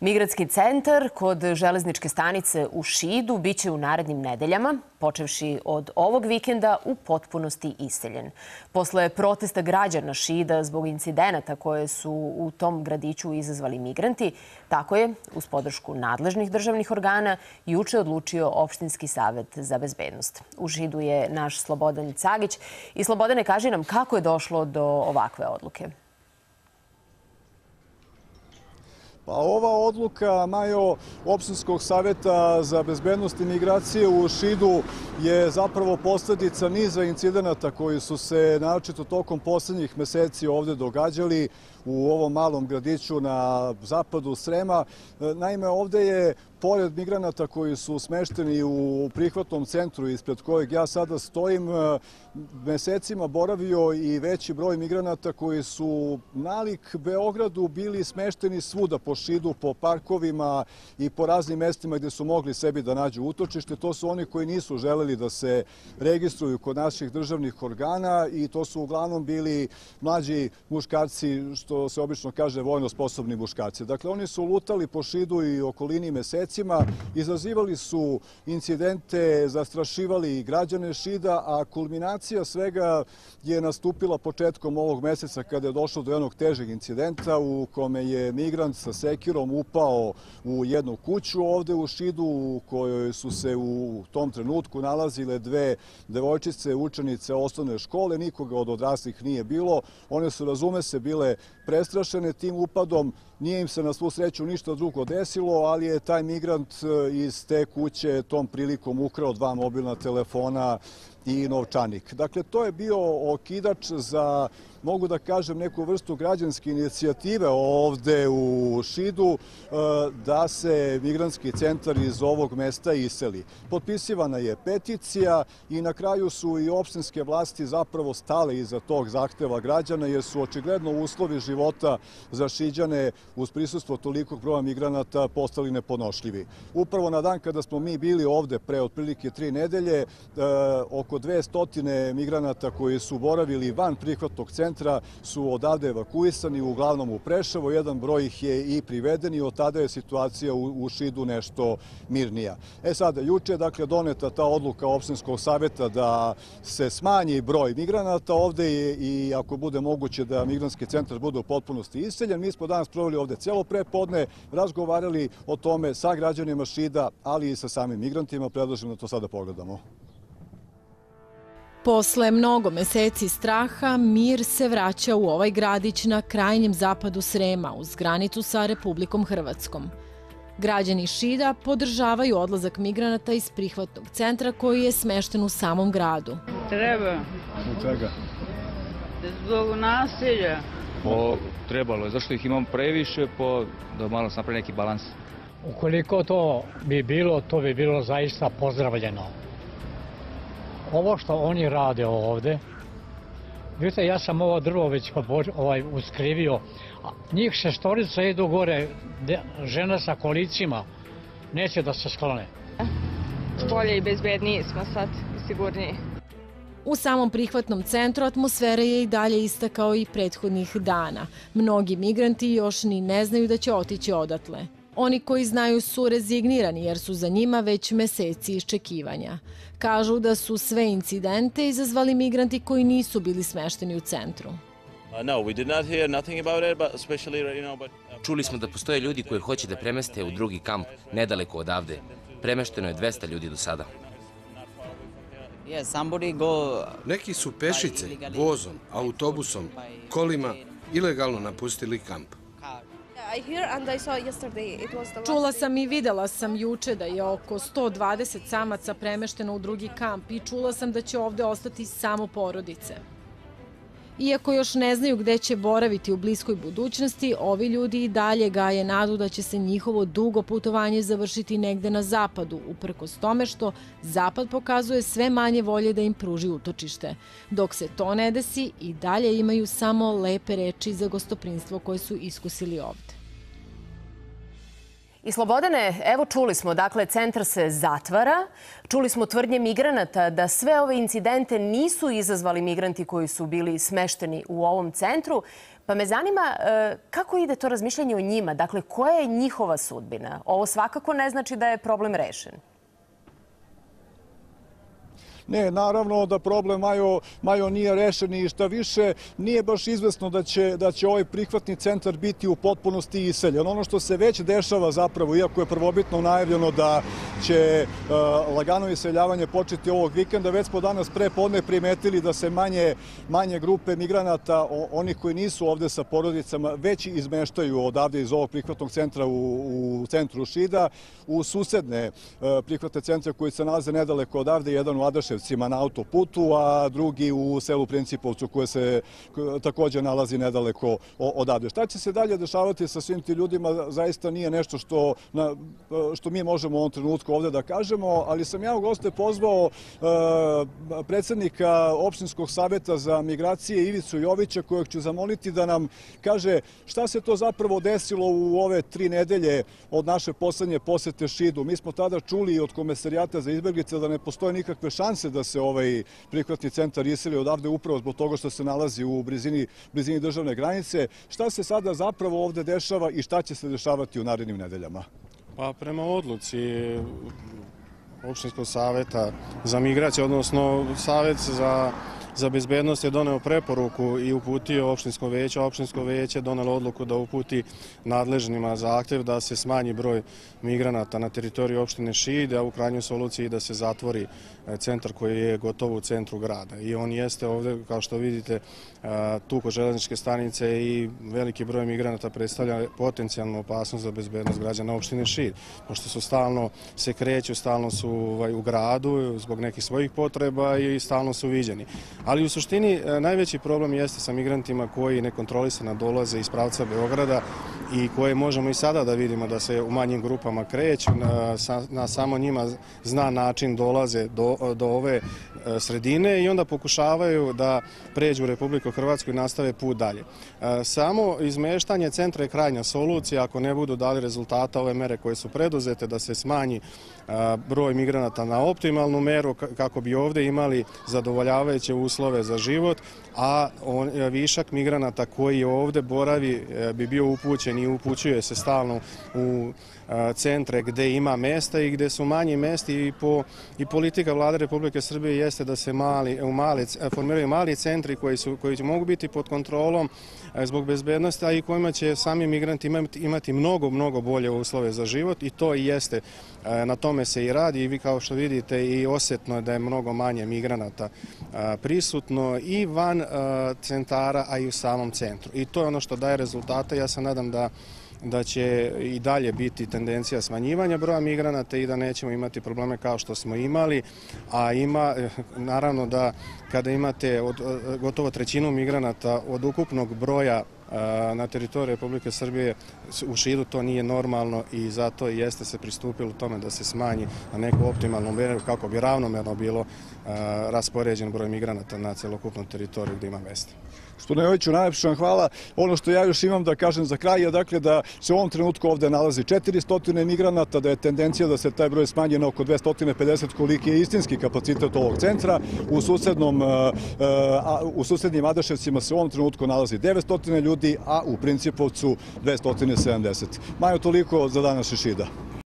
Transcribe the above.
Migrantski centar kod železničke stanice u Šidu biće u narednim nedeljama, počevši od ovog vikenda, u potpunosti iseljen. Posle protesta građana Šida zbog incidenata koje su u tom gradiću izazvali migranti, tako je, uz podršku nadležnih državnih organa, juče odlučio Opštinski savet za bezbednost. U Šidu je naš Slobodan Cagić. I Slobodane, kaži nam kako je došlo do ovakve odluke. Pa ova odluka, Majo, Opštinskog saveta za bezbednost i migracije u Šidu je zapravo posledica niza incidenata koji su se naročito tokom poslednjih meseci ovde događali u ovom malom gradiću na zapadu Srema. Naime, ovde je, pored migranata koji su smešteni u prihvatnom centru ispred kojeg ja sada stojim, mesecima boravio i veći broj migranata koji su nalik Beogradu bili smešteni svuda po Šidu, po parkovima i po raznim mestima gde su mogli sebi da nađu utočište. To su oni koji nisu želeli da se registruju kod naših državnih organa i to su uglavnom bili mlađi muškarci, što se obično kaže vojno sposobni muškarci. Dakle, oni su lutali po Šidu i okolini mesecima, izazivali su incidente, zastrašivali građane Šida, a kulminacija svega je nastupila početkom ovog meseca kada je došlo do jednog težeg incidenta u kome je migrant sa sekirom upao u jednu kuću ovde u Šidu u kojoj su se u tom trenutku nalazile dve devojčice, učenice osnovne škole. Nikoga od odraslih nije bilo. One su, razume se, bile prestrašene tim upadom. Nije im se na svu sreću ništa drugo desilo, ali je taj migrant iz te kuće tom prilikom ukrao 2 mobilna telefona i novčanik. Dakle, to je bio okidač za, mogu da kažem, neku vrstu građanske inicijative ovde u Šidu da se migrantski centar iz ovog mesta iseli. Potpisivana je peticija i na kraju su i opštinske vlasti zapravo stale iza tog zahteva građana jer su očigledno uslovi života za Šiđane uz prisustvo tolikog broja migranata postali nepodnošljivi. Upravo na dan kada smo mi bili ovde pre otprilike 3 nedelje, oko 200 migranata koji su boravili van prihvatnog centra su odavde evakuisani, uglavnom u Preševo. Jedan broj ih je i priveden i od tada je situacija u Šidu nešto mirnija. Sada, juče je dakle doneta ta odluka Opštinskog saveta da se smanji broj migranata ovde i ako bude moguće da migrantski centar bude u potpunosti iseljen. Mi smo danas proveli ovde celo prepodne, razgovarali o tome sa građanima Šida, ali i sa samim migrantima. Predlažem da to sada pogledamo. Posle mnogo meseci straha, mir se vraća u ovaj gradić na krajnjem zapadu Srema, uz granicu sa Republikom Hrvatskom. Građani Šida podržavaju odlazak migranata iz prihvatnog centra koji je smešten u samom gradu. Treba. Zbog čega? Zbog nasilja. Trebalo je, zašto ih imamo previše, da malo se napravi neki balans. Ukoliko to bi bilo zaista pozdravljeno. Ovo što oni rade ovde, vidite, ja sam ovo drvo već uskrivio, njih 6 idu gore, žena sa kolicima, neće da se sklone. Bolje i bezbedniji smo sad, sigurniji. U samom prihvatnom centru atmosfera je i dalje ista kao i prethodnih dana. Mnogi migranti još ni ne znaju da će otići odatle. Oni koji znaju su rezignirani jer su za njima već meseci iščekivanja. Kažu da su sve incidente izazvali migranti koji nisu bili smešteni u centru. Čuli smo da postoje ljudi koji hoće da premeste u drugi kamp, nedaleko odavde. Premešteno je 200 ljudi do sada. Neki su pešice, vozom, autobusom, kolima ilegalno napustili kamp. Čula sam i videla sam juče da je oko 120 samaca premešteno u drugi kamp i čula sam da će ovde ostati samo porodice. Iako još ne znaju gde će boraviti u bliskoj budućnosti, ovi ljudi i dalje gaje nadu da će se njihovo dugo putovanje završiti negde na zapadu, uprkos tome što zapad pokazuje sve manje volje da im pruži utočište. Dok se to ne desi, i dalje imaju samo lepe reči za gostoprinstvo koje su iskusili ovde. I Slobodane, evo čuli smo, dakle, centar se zatvara. Čuli smo tvrdnje migranata da sve ove incidente nisu izazvali migranti koji su bili smešteni u ovom centru. Pa me zanima kako ide to razmišljanje o njima? Dakle, koja je njihova sudbina? Ovo svakako ne znači da je problem rešen. Ne, naravno da problem Majo nije rešen i šta više nije baš izvesno da će ovaj prihvatni centar biti u potpunosti iseljen. Ono što se već dešava zapravo, iako je prvobitno najavljeno da će lagano iseljavanje početi ovog vikenda, već smo danas pre podne primetili da se manje grupe migranata, onih koji nisu ovde sa porodicama, već izmeštaju odavde iz ovog prihvatnog centra u centru Šida u susedne prihvatne centre koji se nalaze nedaleko odavde, jedan u Adaševcima na autoputu, a drugi u selu Principovcu koje se takođe nalazi nedaleko odavde. Šta će se dalje dešavati sa svim ti ljudima zaista nije nešto što mi možemo u ovom trenutku ovde da kažemo, ali sam ja u goste pozvao predsednika opštinskog saveta za migracije Ivicu Jovića, kojeg ću zamoliti da nam kaže šta se to zapravo desilo u ove 3 nedelje od naše poslednje posete Šidu. Mi smo tada čuli od Komesarijata za izbeglice da ne postoje nikakve šanse da se ovaj prihvatni centar iseli odavde upravo zbog toga što se nalazi u blizini državne granice. Šta se sada zapravo ovde dešava i šta će se dešavati u narednim nedeljama? Pa prema odluci opštinskog saveta za migracije, odnosno Savet za bezbednost je doneo preporuku i uputio opštinsko veće, a opštinsko veće je donelo odluku da uputi nadležnima zahtev da se smanji broj migranata na teritoriji opštine Šid, a u krajnjoj soluciji da se zatvori centar koji je gotovo u centru grada. I on jeste ovde, kao što vidite, tu kod železničke stanice i veliki broj migranata predstavlja potencijalnu opasnost za bezbednost građana opštine Šid, pošto su stalno se kreću, stalno su u gradu zbog nekih svojih potreba i stalno su viđeni. Ali u suštini najveći problem jeste sa migrantima koji nekontrolisano dolaze iz pravca Beograda i koje možemo i sada da vidimo da se u manjim grupama kreću, na samo njima znan način dolaze do ove sredine i onda pokušavaju da pređu u Republiku Hrvatsku i nastave put dalje. Samo izmeštanje centra je krajnja solucija ako ne budu dali rezultata ove mere koje su preduzete, da se smanji broj migranata na optimalnu meru kako bi ovde imali zadovoljavajuće uslove za život, a višak migranata koji ovde boravi bi bio upućen i upućuje se stalno u centre gde ima mesta i gde su manji mesti i politika Vlade Republike Srbije jeste da se formiraju mali centri koji mogu biti pod kontrolom zbog bezbednosti, a i kojima će sami migranti imati mnogo bolje uslove za život i to i jeste. Na tome se i radi i vi kao što vidite i osetno je da je mnogo manje migranata prisutno i van centara, a i u samom centru. I to je ono što daje rezultate. Ja se nadam da će i dalje biti tendencija smanjivanja broja migranata i da nećemo imati probleme kao što smo imali, a naravno da kada imate gotovo trećinu migranata od ukupnog broja na teritoriji Republike Srbije u Šidu, to nije normalno i zato i jeste se pristupilo tome da se smanji na neku optimalnu meru kako bi ravnomerno bilo raspoređen broj migranata na celokupnom teritoriju gde ima mesta. Gospodine Joviću, najlepše vam hvala. Ono što ja još imam da kažem za kraj je dakle da se u ovom trenutku ovde nalazi 400 migranata, da je tendencija da se taj broj smanji na oko 250 koliki je istinski kapacitet ovog centra. U susednjim Adaševcima se u ovom trenutku nalazi 900 ljudi, a u Principovcu 270. Majo, toliko za danas iz Šida.